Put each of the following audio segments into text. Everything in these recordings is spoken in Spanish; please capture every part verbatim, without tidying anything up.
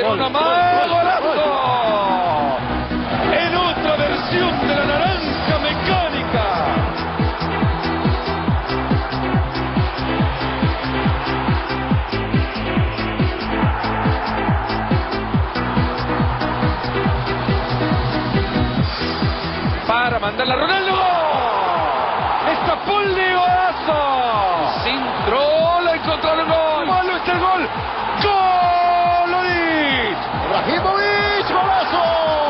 en una más. ¡Golazo! En otra versión de la naranja mecánica. Para mandarla a Ronaldo. Está Pulli, golazo. Sin trola, encontraron gol. Malo está el gol. ¡Gol! Ibrahimovic, golazo.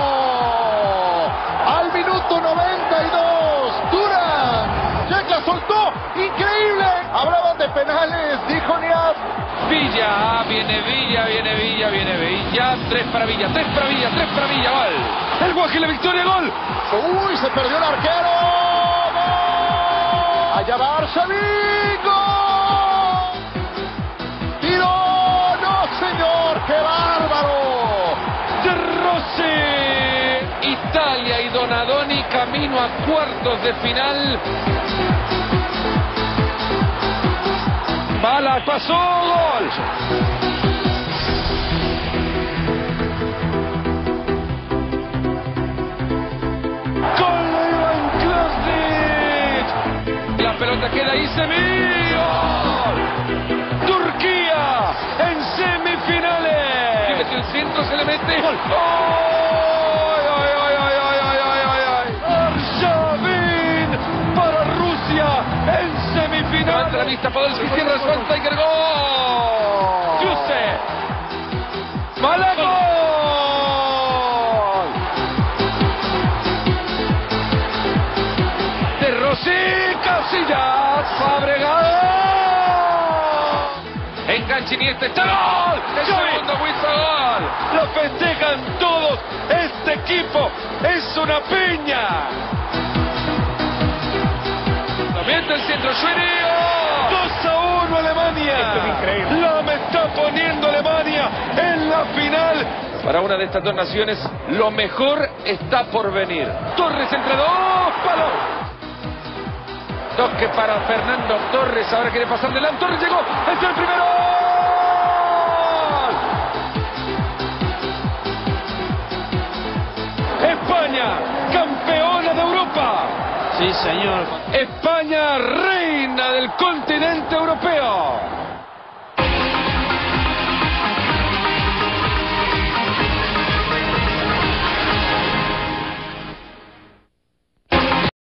Al minuto noventa y dos. Durán. Jack la soltó. Increíble. Hablaban de penales, dijo Niaz. Villa, viene Villa, viene Villa, viene Villa. Tres para Villa, tres para Villa, tres para Villa. Gol. El Guaje, la victoria, gol. Uy, se perdió el arquero. ¡Gol! Allá va Arshavin. ¡Gol! ¡Tiro! ¡No, señor! ¡Qué bárbaro! De Rossi. Italia y Donadoni camino a cuartos de final. Bala, pasó, gol. La pelota queda ahí, Semih. ¡Gol! Turquía en semifinales. Y metió el centro, se le mete. ¡Gol! ¡Ay, ay, ay, ay, ay, ay, ay, ay! Arshavin para Rusia en semifinales. Levanta la vista, Podolski, cierra el Tiger, gol. Giuseppe. Malago. De Rossi, Casillas, Fabregas. Enganche Iniesta, está gol. El segundo Huiza, gol. Lo festejan todos. Este equipo es una piña. Lo mete el centro, Schwerin. dos a uno Alemania. Esto es increíble. La me está poniendo Alemania en la final. Para una de estas dos naciones, lo mejor está por venir. Torres entre dos palos. Toque para Fernando Torres, ahora quiere pasar delante. Torres llegó, es el primero. España, campeona de Europa. Sí, señor. España, reina del continente europeo.